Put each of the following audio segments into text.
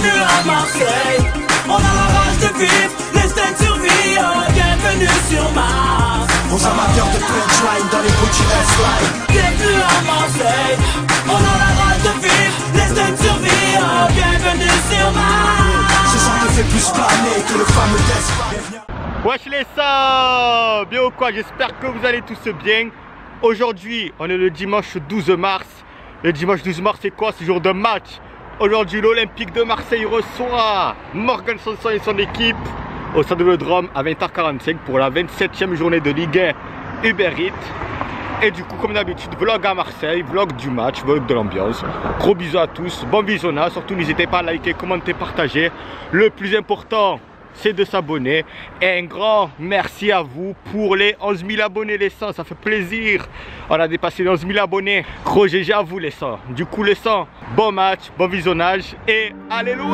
Bienvenue à Marseille, on a la rage de vivre, l'instinct de survie, bienvenue sur Mars. Aux amateurs de punchline dans les petits S-line. Bienvenue à Marseille, on a la rage de vivre, l'instinct de survie, bienvenue sur Mars. Ce son te fait plus planer que le fameux test. Wesh les sangs, bien ou quoi? J'espère que vous allez tous bien. Aujourd'hui, on est le dimanche 12 mars. Le dimanche 12 mars, c'est quoi? C'est jour de match. Aujourd'hui, l'Olympique de Marseille reçoit Morgan Sanson et son équipe au Stade Vélodrome à 20h45 pour la 27e journée de Ligue 1 Uber Eats. Et du coup, comme d'habitude, vlog à Marseille, vlog du match, vlog de l'ambiance. Gros bisous à tous, bon visionnage. Surtout, n'hésitez pas à liker, commenter, partager. Le plus important, c'est de s'abonner. Et un grand merci à vous pour les 11 000 abonnés, les 100. Ça fait plaisir. On a dépassé les 11 000 abonnés. Gros GG à vous, les 100. Du coup, les 100, bon match, bon visionnage et alléluia.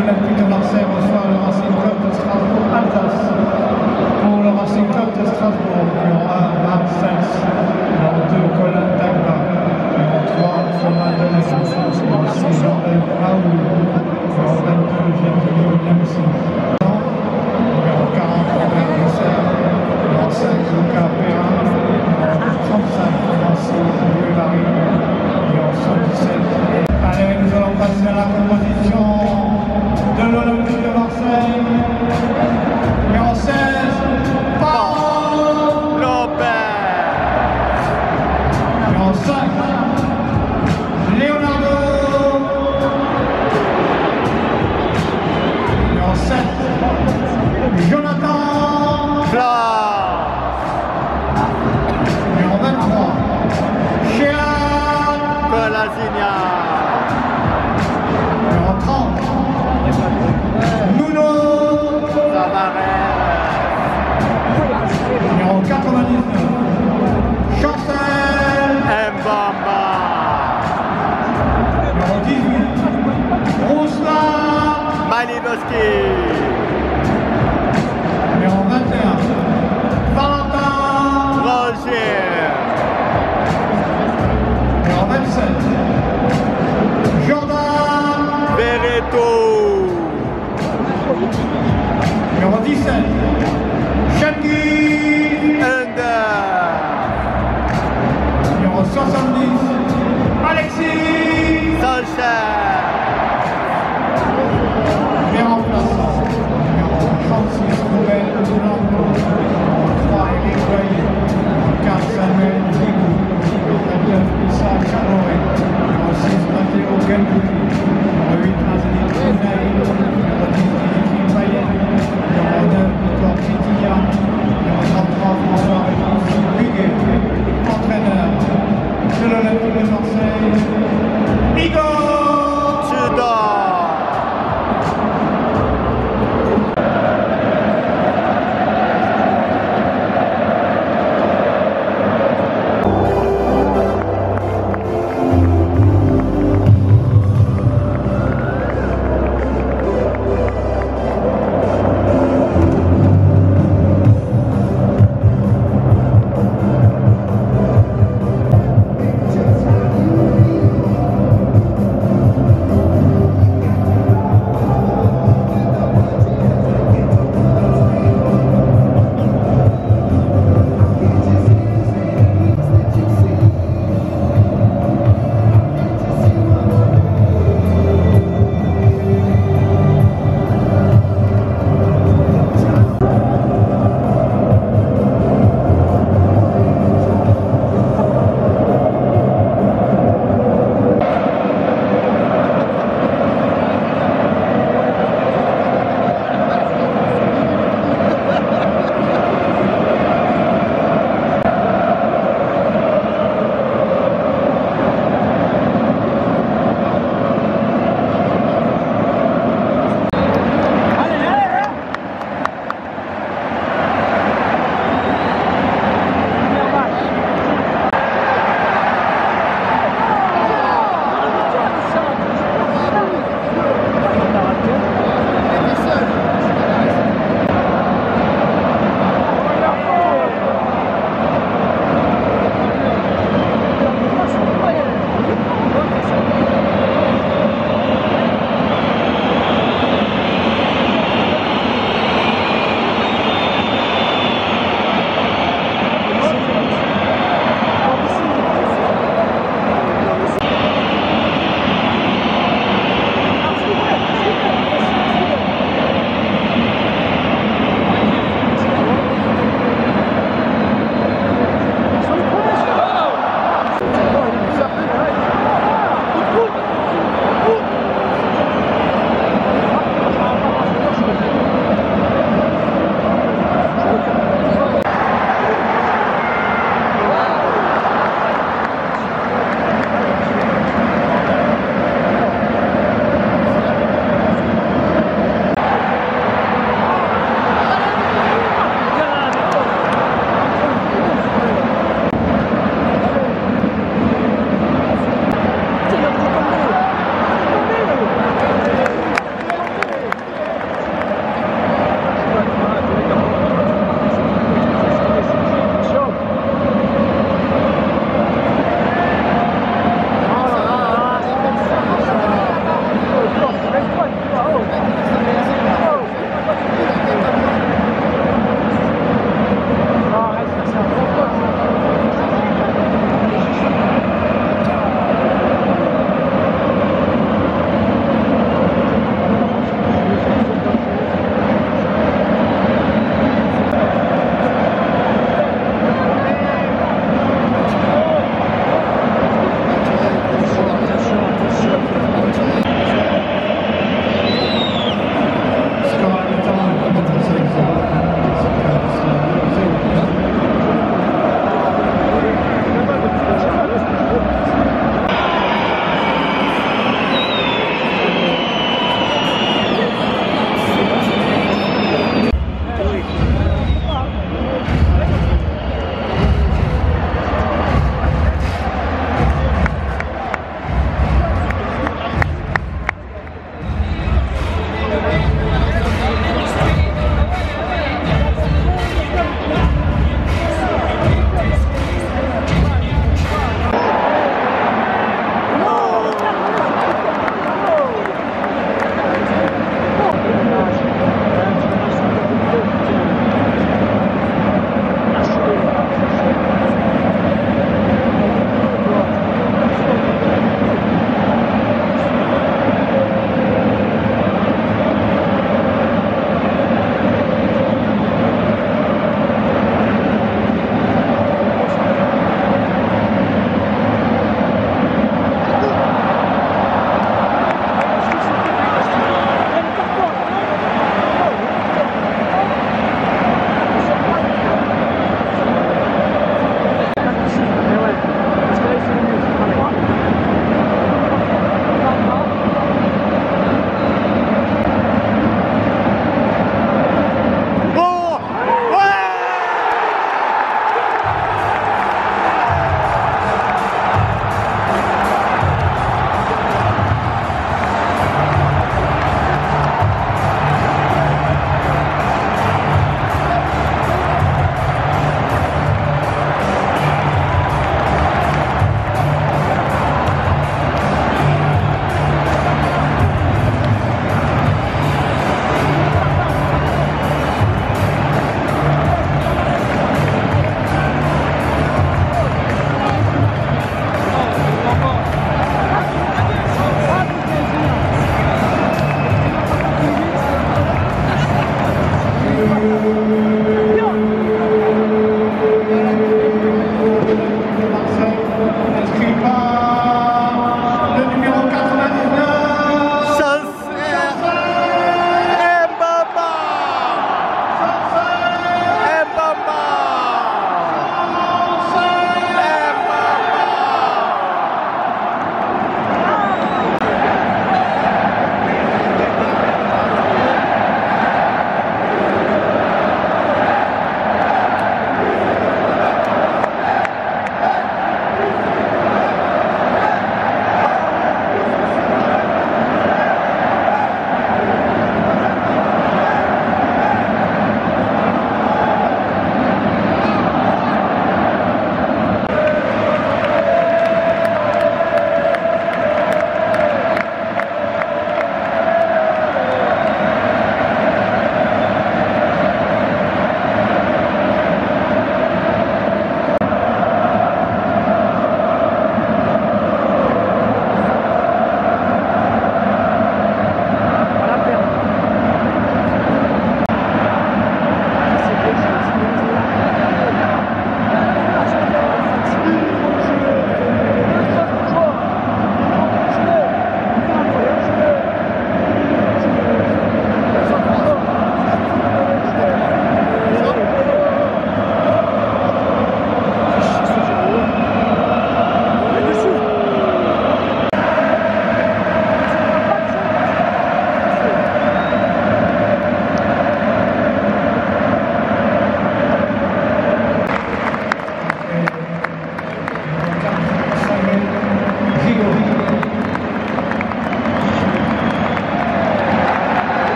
l'Olympique de Marseille reçoit le Racing Club de Strasbourg-Alsace. Pour le Racing Club de Strasbourg, numéro 1, Marc Sens, numéro 2, Colin Dagba, numéro 3, Thomas Deleuze, numéro 6, Jean-Baptiste Raoul, numéro 22, Jean-Guillaume Williamson, numéro 40, Robert Besser, numéro 5, Lucas Perrin, numéro 35, Nancy Boulevard, numéro 117. Allez, nous allons passer à la composition de l'Olympique de Marseille. Numéro 16, Paul Lopez. Numéro 5, Leonardo. Numéro 7, Jonathan Blanc. Numéro 23, Chian. Colasigna. Numéro 30, Nuno. Tavares. Numéro 99, Chancel. Mbamba. Numéro 18, Rouslan. Malinowski. Numéro 21, Valentin. Roger. Numéro 27, Jordan. Bereto. Numéro 17, Shengi. Under. Numéro 70, Alexis. Sanchez. Numéro remplaçant, numéro 36, Ruben Blanco. Numéro 3, Eric Boyer. Numéro 4, Samuel Gigou. Numéro 9, Issa Chamoret. Numéro 6, Matteo Genguti. Numéro 8, Azali Kounaï. Numéro 10, Dimitri Payet. Numéro 9, Victor Pitilla. Numéro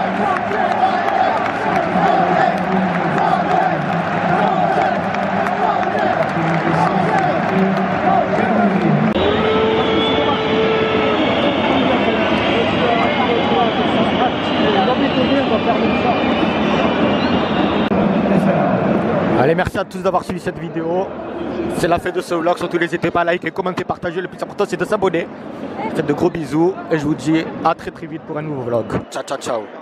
Allez, merci à tous d'avoir suivi cette vidéo. C'est la fin de ce vlog. Surtout n'hésitez pas à liker, commenter, partager. Le plus important c'est de s'abonner. Faites de gros bisous et je vous dis à très vite pour un nouveau vlog. Ciao ciao ciao.